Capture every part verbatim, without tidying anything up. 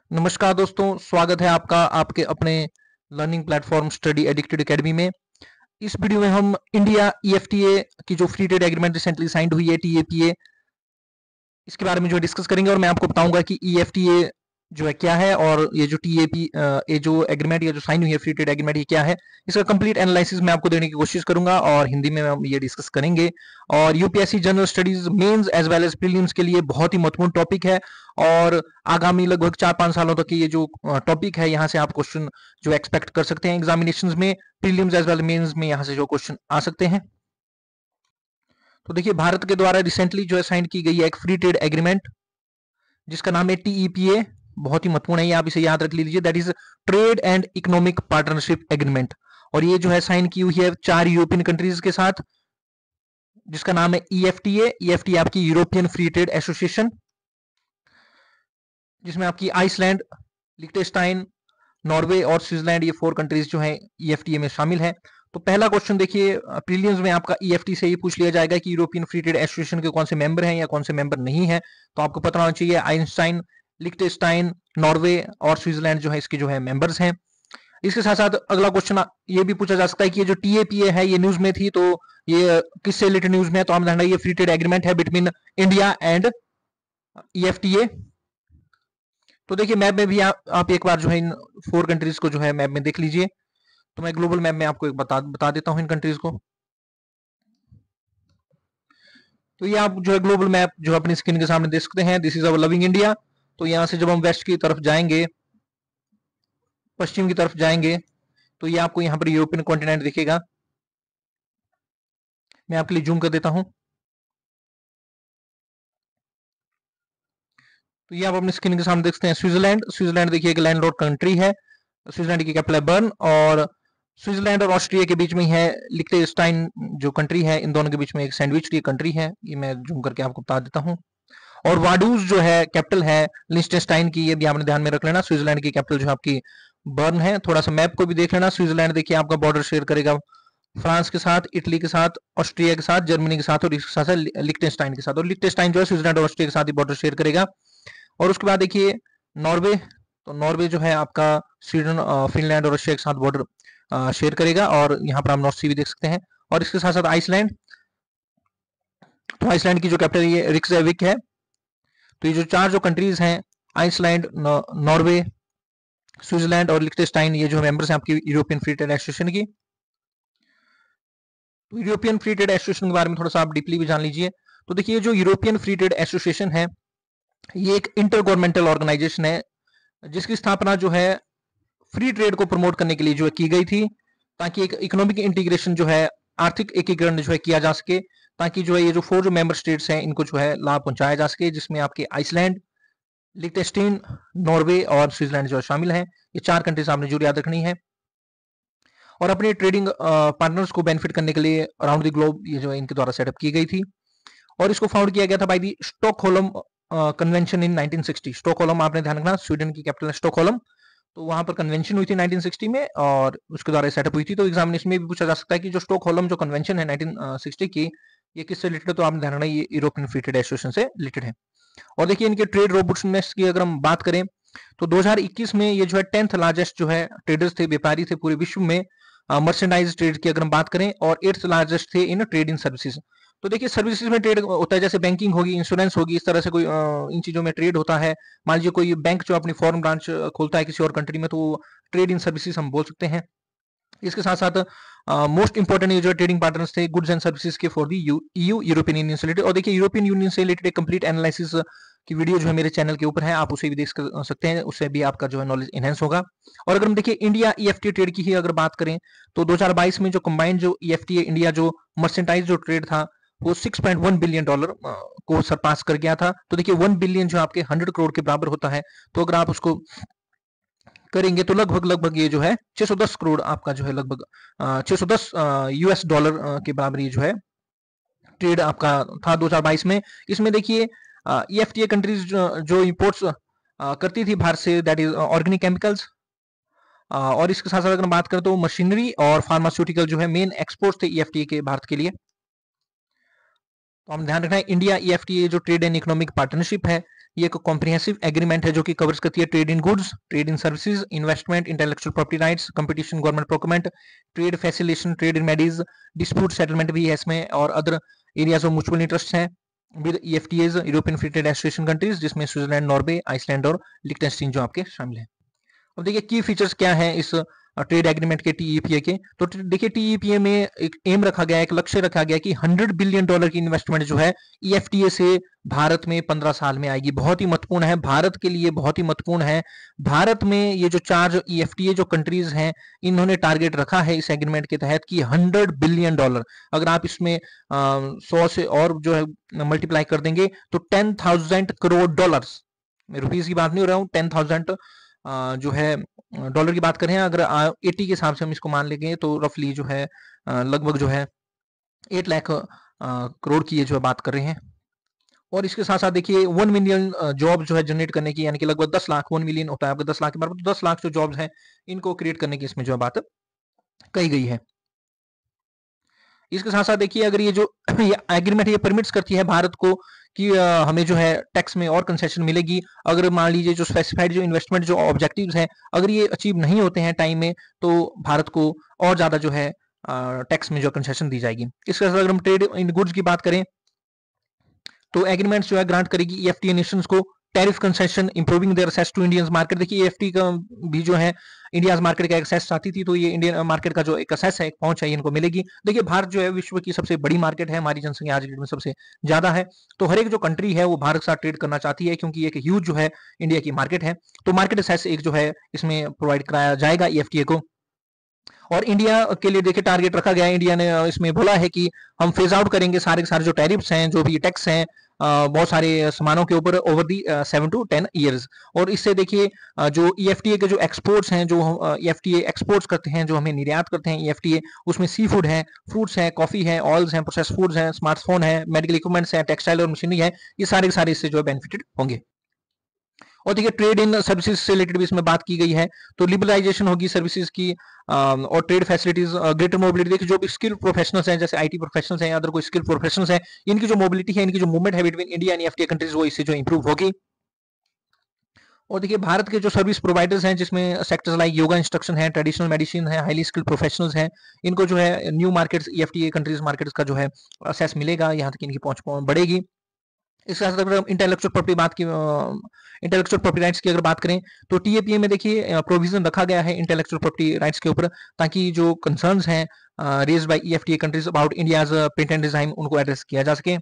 नमस्कार दोस्तों, स्वागत है आपका आपके अपने learning platform study addicted academy में। इस वीडियो में हम इंडिया ईएफटीए की जो free trade agreement recently signed हुई है टीएपीए, इसके बारे में जो डिस्कस करेंगे और मैं आपको बताऊंगा कि ईएफटीए जो है क्या है और ये जो टीएपी ये जो एग्रीमेंट या जो साइन हुई है फ्री ट्रेड एग्रीमेंट ये क्या है, इसका कंप्लीट एनालिसिस मैं आपको देने की कोशिश करूंगा और हिंदी में हम ये डिस्कस करेंगे। और UPSC general studies mains as well as prelims के लिए बहुत ही महत्वपूर्ण टॉपिक है और आगामी लगभग चार पांच सालों तक की ये जो टॉपिक है, यहाँ से आप क्वेश्चन जो एक्सपेक्ट कर सकते हैं एग्जामिनेशंस में, प्रीलिम्स एज वेल मेंस में, यहाँ से जो क्वेश्चन आ सकते हैं। तो देखिए, भारत के द्वारा रिसेंटली जो है साइन की गई है एक फ्री ट्रेड एग्रीमेंट जिसका नाम है टीईपीए। बहुत ही महत्वपूर्ण है, ये आप इसे याद रख लीजिए, that is trade and economic partnership agreement. और ये जो है साइन की हुई है चार यूरोपियन कंट्रीज के साथ, जिसका नाम है ईएफटीए। ईएफटीए आपकी यूरोपियन फ्री ट्रेड एसोसिएशन, जिसमें आपकी आइसलैंड, लिechtenstein, नॉर्वे और स्विट्जरलैंड, ये फोर कंट्रीज जो है ईएफटीए में शामिल है। तो पहला क्वेश्चन देखिए, प्रीलिम्स में आपका ईएफटी से ये पूछ लिया जाएगा कि यूरोपियन फ्री ट्रेड एसोसिएशन के कौन से मेंबर हैं या कौन से मेंबर नहीं है। तो आपको पता होना चाहिए आइंस्टाइन, लिechtenstein, नॉर्वे और स्विट्जरलैंड जो है इसके जो है मेंबर्स हैं। इसके साथ साथ अगला क्वेश्चन ये भी पूछा जा सकता है कि ये जो टीएपीए है ये न्यूज में थी, तो ये किससे रिलेटेड न्यूज में है? तो हम जानना, ये फ्री ट्रेड एग्रीमेंट है बिटवीन इंडिया एंड ईएफटीए। तो देखिए, मैप में भी आप, आप एक बार जो है इन फोर कंट्रीज को जो है मैप में देख लीजिए। तो मैं ग्लोबल मैप में आपको एक बता बता देता हूं इन कंट्रीज को। तो ये आप जो है ग्लोबल मैप जो अपनी स्क्रीन के सामने देख सकते हैं, this is our loving India. तो यहाँ से जब हम वेस्ट की तरफ जाएंगे, पश्चिम की तरफ जाएंगे, तो ये आपको यहाँ पर यूरोपियन कॉन्टिनेंट दिखेगा। मैं आपके लिए जूम कर देता हूं। तो ये आप अपनी स्क्रीन के सामने देख सकते हैं स्विट्जरलैंड। स्विट्जरलैंड देखिए एक लैंडलॉर्ड कंट्री है। स्विट्जरलैंड की कैपिटल है बर्न और स्विट्जरलैंड और ऑस्ट्रिया के बीच में है लिechtenstein जो कंट्री है। इन दोनों के बीच में एक सैंडविच की कंट्री है, ये मैं जूम करके आपको बता देता हूँ। और वाडूज जो है कैपिटल है लिechtenstein की, ये भी आपने ध्यान में रख लेना। स्विट्जरलैंड की कैपिटल जो आपकी बर्न है। थोड़ा सा मैप को भी देख लेना। स्विट्जरलैंड देखिए आपका बॉर्डर शेयर करेगा फ्रांस के साथ, इटली के साथ, ऑस्ट्रिया के साथ, जर्मनी के साथ और इसके साथ लिechtenstein के साथ। और लिechtenstein जो है स्विट्जरलैंड और ऑस्ट्रिया के साथ ही बॉर्डर शेयर करेगा। और उसके बाद देखिए नॉर्वे, तो नॉर्वे जो है आपका स्वीडन, फिनलैंड और रशिया के साथ बॉर्डर शेयर करेगा और यहाँ पर आप नॉर्थ सी भी देख सकते हैं। और इसके साथ साथ आइसलैंड, तो आइसलैंड की जो कैपिटल ये रिक्सविक है। तो ये जो चार जो कंट्रीज हैं, आइसलैंड, नॉर्वे, स्विट्जरलैंड और लिechtenstein, ये जो मेंबर्स हैं आपकी यूरोपियन फ्री ट्रेड एसोसिएशन की। तो यूरोपियन फ्री ट्रेड एसोसिएशन के बारे में थोड़ा सा आप डीपली भी जान लीजिए। तो देखिए, जो यूरोपियन फ्री ट्रेड एसोसिएशन है ये एक इंटर गवर्नमेंटल ऑर्गेनाइजेशन है जिसकी स्थापना जो है फ्री ट्रेड को प्रमोट करने के लिए जो है की गई थी, ताकि एक इकोनॉमिक इंटीग्रेशन जो है, आर्थिक एकीकरण जो है किया जा सके, ताकि जो है ये जो फोर जो मेंबर स्टेट्स हैं इनको जो है लाभ पहुंचाया जा सके, जिसमें आपके आइसलैंड, लिechtenstein, नॉर्वे और स्विट्जरलैंड जो है शामिल हैं। ये चार कंट्रीज आपने जरूर याद रखनी है। और अपने ट्रेडिंग पार्टनर्स को बेनिफिट करने के लिए अराउंड द ग्लोब ये जो है इनके द्वारा सेटअप की गई थी। और इसको फाउंड किया गया था by the Stockholm convention in nineteen sixty. Stockholm आपने ध्यान रखना, स्वीडन की कैपिटल है स्टॉकहोल्म। तो वहां पर कन्वेंशन हुई थी नाइनटीन सिक्सटी में और उसके द्वारा सेटअप हुई थी। तो एग्जामिनेशन में भी पूछा जा सकता है कि जो स्टॉकहोल्म जो कन्वेंशन है नाइनटीन सिक्सटी की, ये किससे रिलेटेड है? तो आपने ध्यान रखना, ये यूरोपियन फ्री ट्रेड एसोसिएशन से रिलेटेड है। और देखिए, इनके ट्रेड रोबोट्सनेस की अगर हम बात करें तो दो हज़ार इक्कीस में ये जो है टेंथ लार्जेस्ट जो है ट्रेडर्स थे, व्यापारी थे पूरे विश्व में मर्चेंडाइज ट्रेड की अगर हम बात करें, और एट्थ लार्जेस्ट थे इन ट्रेड इन सर्विसेज। तो देखिए, सर्विसेज में ट्रेड होता है, जैसे बैंकिंग होगी, इंश्योरेंस होगी, इस तरह से कोई इन चीजों में ट्रेड होता है। मान लीजिए कोई बैंक जो अपनी फॉरेन ब्रांच खोलता है किसी और कंट्री में, तो ट्रेड इन सर्विसेज हम बोल सकते हैं। इसके साथ साथ मोस्ट इंपॉर्टेंट ये जो ट्रेडिंग पार्टनर्स थे गुड्स एंड सर्विसेज के for the EU, European Union से रिलेटेड। और देखिए, यूरोपियन यूनियन से रिलेटेड एक कंप्लीट एनालिसिस की वीडियो जो है मेरे चैनल के ऊपर है, आप उसे भी देख सकते हैं, उससे भी आपका जो है नॉलेज एनहेंस होगा। और अगर हम देखिए इंडिया ईएफटी ट्रेड की ही अगर बात करें, तो दो हज़ार बाईस में जो कंबाइंड जो ईएफटी इंडिया जो मर्चेंटाइज जो ट्रेड था वो six point one billion dollar को सरपास कर गया था। तो देखिए, वन बिलियन जो आपके हंड्रेड करोड़ के बराबर होता है, तो अगर आप उसको करेंगे तो लगभग लगभग ये जो है छह सौ दस करोड़ आपका जो है लगभग छह सौ दस यूएस डॉलर के बराबर ये जो है ट्रेड आपका था दो हज़ार बाईस में। इसमें देखिए ईएफटीए कंट्रीज जो इंपोर्ट्स करती थी भारत से, दैट इज ऑर्गेनिक केमिकल्स, और इसके साथ साथ अगर बात करें तो मशीनरी और फार्मास्यूटिकल जो है मेन एक्सपोर्ट्स थे ईएफटीए के भारत के लिए। तो हम ध्यान रखना है, इंडिया ईएफटीए जो ट्रेड एंड इकोनॉमिक पार्टनरशिप है ये एक कॉम्प्रिहेंसिव एग्रीमेंट है जो कि कवर्स करती है trade in goods, trade in services, investment, intellectual property rights, competition, government procurement, trade facilitation, trade in remedies, dispute settlement भी है इसमें, और other areas of mutual interest हैं with E F T A's, European free trade association countries, जिसमें Switzerland, Norway, Iceland और Liechtenstein जो आपके शामिल है। अब देखिए की फीचर्स क्या है इस ट्रेड एग्रीमेंट के टीईपीए के। तो देखिए टीईपीए में एक एम रखा गया है, एक लक्ष्य रखा गया कि हंड्रेड बिलियन डॉलर की इन्वेस्टमेंट जो है ईएफटीए से भारत में पंद्रह साल में आएगी। बहुत ही महत्वपूर्ण है भारत के लिए, बहुत ही महत्वपूर्ण है। भारत में ये जो चार ईएफटीए जो कंट्रीज हैं, इन्होंने टारगेट रखा है इस एग्रीमेंट के तहत कि हंड्रेड बिलियन डॉलर, अगर आप इसमें सौ से और जो है मल्टीप्लाई कर देंगे तो टेन थाउजेंड करोड़ डॉलर, मैं रुपीज की बात नहीं हो रहा हूँ, टेन थाउजेंड जो है डॉलर की बात करें, अगर एटी के हिसाब से हम इसको मान लेंगे तो रफली जो है लगभग जो है एट लाख करोड़ की ये जो है बात कर रहे हैं। और इसके साथ साथ देखिए वन मिलियन जॉब जो है जनरेट करने की, यानी कि लगभग दस लाख, वन मिलियन होता है आपका दस लाख के बराबर, तो दस लाख जो जॉब्स हैं इनको क्रिएट करने की इसमें जो बात कही गई है। इसके साथ साथ देखिए अगर ये जो एग्रीमेंट ये परमिट्स करती है भारत को कि हमें जो है टैक्स में और कंसेशन मिलेगी, अगर मान लीजिए जो स्पेसिफाइड जो इन्वेस्टमेंट जो ऑब्जेक्टिव्स हैं अगर ये अचीव नहीं होते हैं टाइम में, तो भारत को और ज्यादा जो है टैक्स में जो कंसेशन दी जाएगी। इसके साथ अगर हम ट्रेड इन गुड्स की बात करें तो एग्रीमेंट जो है ग्रांट करेगी ईएफटीए नेशंस को tariff concession, improving their access to Indian market. देखिए ईएफटी का भी जो है इंडिया मार्केट का एक्सेस चाहती थी, तो ये इंडियन मार्केट का जो एक एक्सेस है, एक पहुंच है, इनको मिलेगी। देखिए भारत जो है विश्व की सबसे बड़ी मार्केट है, हमारी जनसंख्या आज में सबसे ज्यादा है, तो हर एक जो कंट्री है वो भारत के साथ ट्रेड करना चाहती है, क्योंकि एक ह्यूज जो है इंडिया की मार्केट है। तो मार्केट एक्सेस एक जो है इसमें प्रोवाइड कराया जाएगा ईएफटीए को। और इंडिया के लिए देखिए टारगेट रखा गया है, इंडिया ने इसमें बोला है कि हम फेज आउट करेंगे सारे के सारे जो टैरिफ्स हैं, जो भी टैक्स हैं बहुत सारे सामानों के ऊपर over the seven to ten years. और इससे देखिए जो ईएफटीए के जो एक्सपोर्ट्स हैं, जो हम ईएफटीए एक्सपोर्ट्स करते हैं, जो हमें निर्यात करते हैं ईएफटीए, उसमें सी फूड है, फ्रूट्स है, कॉफी है, ऑयल्स हैं, प्रोसेस फूड्स हैं, स्मार्टफोन है, मेडिकल इक्विपमेंट्स है, टेक्सटाइल और मशीनरी है, ये सारे के सारे इससे जो है बेनिफिटेड होंगे। और देखिए ट्रेड इन सर्विसेज से रिलेटेड भी इसमें बात की गई है, तो लिबरलाइजेशन होगी सर्विसेज की और ट्रेड फैसिलिटीज, ग्रेटर मोबिलिटी। देखिए जो भी स्किल प्रोफेशनल्स हैं, जैसे आईटी प्रोफेशनल्स हैं, अदर कोई स्किल प्रोफेशनल्स हैं, इनकी जो मोबिलिटी है, इनकी जो मूवमेंट है between India and EFTA countries, वो इससे जो इंप्रूव होगी। और देखिए भारत के जो सर्विस प्रोवाइडर्स हैं, जिसमें सेक्टर्स लाइक योगा इंस्ट्रक्शन है, ट्रेडिशनल मेडिसिन है, हाईली स्किल्ड प्रोफेशनल्स हैं, इनको जो है new markets, EFTA countries markets का जो है एक्सेस मिलेगा, यहाँ तक इनकी पहुंच बढ़ेगी। इसके साथ अगर हम इंटेलेक्चुअल प्रॉपर्टी बात की इंटेलेक्चुअल प्रॉपर्टी राइट्स की अगर बात करें तो टीएपीए में देखिए प्रोविजन रखा गया है इंटेलेक्चुअल प्रॉपर्टी राइट्स के ऊपर, ताकि जो कंसर्न्स हैं raised by EFTA countries about India's patent design, उनको एड्रेस किया जा सके।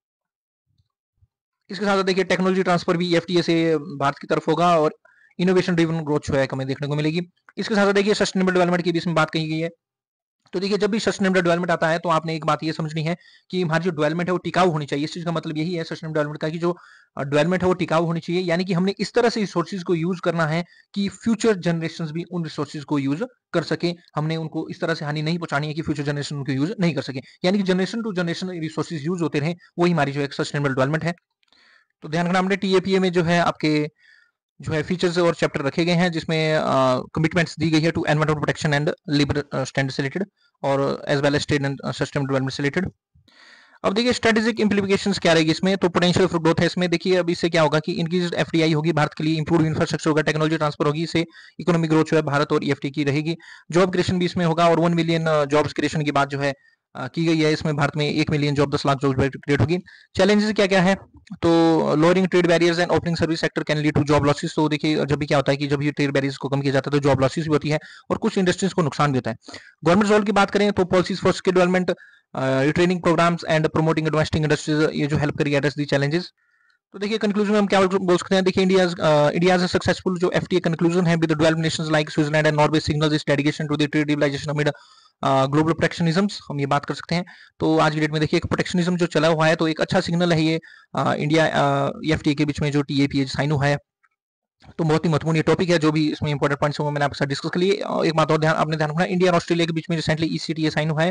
इसके साथ देखिए टेक्नोलॉजी ट्रांसफर भी ईएफटीए से भारत की तरफ होगा और इनोवेशन ड्रिवन ग्रोथ जो है हमें देखने को मिलेगी। इसके साथ देखिए सस्टेनेबल डेवलपमेंट की भी इसमें बात कही गई है। तो देखिए जब भी सस्टेनेबल डेवलपमेंट आता है तो आपने एक बात ये समझनी है कि हमारी जो डेवलपमेंट है वो टिकाऊ होनी चाहिए। इस चीज का मतलब यही है सस्टेनेबल डेवलपमेंट का कि जो डेवलपमेंट है वो टिकाऊ होनी चाहिए, यानी कि हमने इस तरह से रिसोर्सेज को यूज करना है कि फ्यूचर जनरेशंस भी उन रिसोर्सेज को यूज कर सके। हमने उनको इस तरह से हानि नहीं पहुंचानी है कि फ्यूचर जनरेशन उनको यूज नहीं कर सके, यानी कि generation to generation resources use होते रहे, वही हमारी जो एक सस्टेनेबल डेवलपमेंट है। तो ध्यान रखना हमने टीएपीए में जो है आपके जो है फीचर्स और चैप्टर रखे गए हैं, जिसमें कमिटमेंट्स दी गई है to environmental protection and labour standards से रिलेटेड और as well as trade and sustainable development से रिलेटेड। अब देखिए स्ट्रेटेजिक इंप्लीकेशंस क्या रहेगी इसमें, तो पोटेंशियल फॉर ग्रोथ है इसमें। देखिए अब इससे क्या होगा कि इंक्रीज एफडीआई होगी भारत के लिए, इंप्रूव इंफ्रास्ट्रक्चर होगा, टेक्नोलॉजी ट्रांसफर होगी, इससे इकोनॉमिक ग्रोथ जो है भारत और ईएफटी की रहेगी। जॉब क्रिएशन भी इसमें होगा और वन मिलियन जॉब्स क्रिएशन की बात जो है की गई है इसमें। भारत में एक मिलियन जॉब, दस लाख जॉब क्रिएट होगी। चैलेंजेस क्या क्या है, तो lowering trade barriers and opening service sector can lead to job losses. तो देखिए जब भी क्या होता है कि जब ये ट्रेड बैरियर्स को कम किया जाता है तो जॉब लॉसेस भी होती है और कुछ इंडस्ट्रीज को नुकसान भी होता है। गवर्नमेंट रोल की बात करें तो policies for skill development, retraining programmes and promoting domestic industries, ये जो हेल्प करेगी एड्रेस दी चैलेंजेस। तो देखिए कंक्लूजन में हम क्या बोल सकते हैं, देखिए इंडिया इंडिया सक्सेसफुल जो एफटीए कंक्लूजन है with developed nations like Switzerland and Norway signals its dedication to the trade liberalisation amid global protectionisms, हम ये बात कर सकते हैं। तो आज की डेट में देखिए एक प्रोटेक्शनिज्म जो चला हुआ है, तो एक अच्छा सिग्नल है ये आ, इंडिया एफटीए के बीच में जो टीएपीए साइन हुआ है। तो बहुत ही महत्वपूर्ण ये टॉपिक है, जो भी इसमें इंपॉर्टेंट पॉइंट्स होंगे मैंने आपके साथ डिस्कस कर लिए। एक बात और ध्यान आपने ध्यान रखना, इंडिया और ऑस्ट्रेलिया के बीच में रिसेंटली ईसीटीए साइन हुआ है,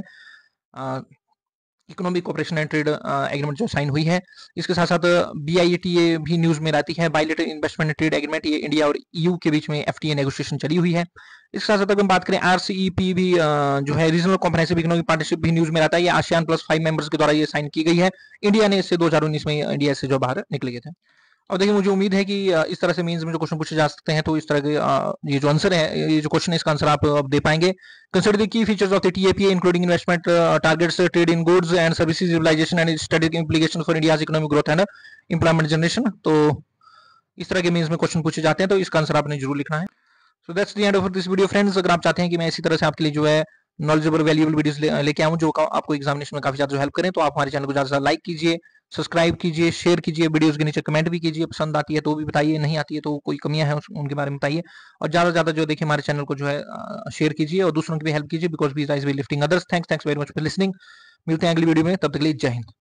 economic cooperation and trade agreement जो साइन हुई है। इसके साथ साथ बीआईटीए भी न्यूज में रहती है, bilateral investment and trade agreement, ये इंडिया और ईयू के बीच में एफटीए नेगोशिएशन चली हुई है। इसके साथ साथ अगर हम बात करें आरसीईपी भी जो है रीजनल कॉम्प्रिहेंसिव इकोनॉमिक पार्टनरशिप भी न्यूज में रहता है, ये आसियान प्लस फाइव मेंबर्स के द्वारा ये साइन की गई है। इंडिया ने इससे दो हजार उन्नीस में इंडिया से जो बाहर निकले गए थे। और देखिए मुझे उम्मीद है कि अ, इस तरह से मीन्स में जो क्वेश्चन पूछे जा सकते हैं तो इस तरह के अ, ये जो आंसर है, ये जो क्वेश्चन है इसका आंसर आप अब दे पाएंगे। Consider the key features of the TEPA including investment targets, trade in goods and services, liberalisation and study implication for India's economic growth and employment generation. तो इस तरह के मीन्स में क्वेश्चन पूछे जाते हैं, तो इसका आंसर आपने जरूर लिखना है। So that's the end of this video friends. अगर आप चाहते हैं कि मैं इसी तरह से आपके लिए जो है नॉलेजेबल वैल्यूएबल वीडियोस ले, लेके आऊं जो आपको एग्जामिनेशन में काफी ज्यादा हेल्प करें, तो आप हमारे चैनल को ज्यादा से ज्यादा लाइक कीजिए, सब्सक्राइब कीजिए, शेयर कीजिए, वीडियोस के नीचे कमेंट भी कीजिए, पसंद आती है तो भी बताइए, नहीं आती है तो कोई कमियां हैं उनके बारे में बताइए, और ज्यादा से ज्यादा जो देखिए हमारे चैनल को जो है शेयर कीजिए और दूसरों की भी हेल्प कीजिए, because we is lifting others. Thanks thanks very much for listening. मिलते हैं अगली वीडियो में, तब तक के लिए जय हिंद।